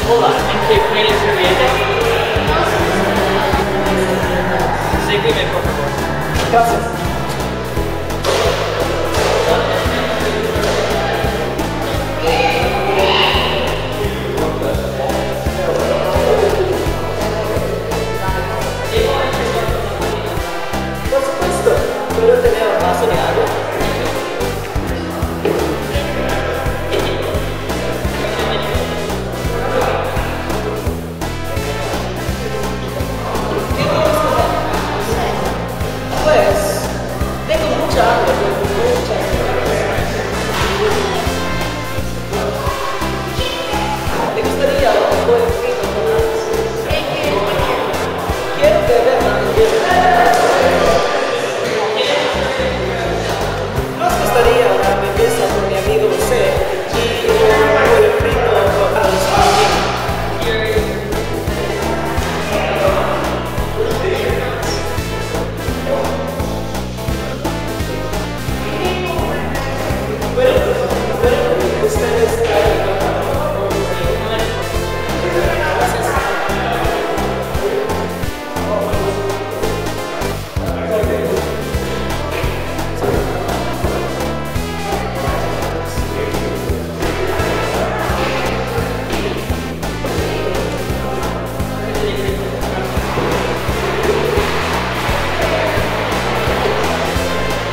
Hola, ¿en qué puede servirle? Sígueme, por favor. Gracias. Por supuesto, ¿puedo tener un vaso de agua? Pues, tengo mucha agua, muchas gracias. ¿Te gustaría un buen frito con arroz? Quiero beber la hamburguesa. Nos gustaría una hamburguesa con mi amigo José y un buen frito con arroz también.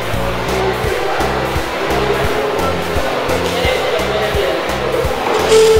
Gracias.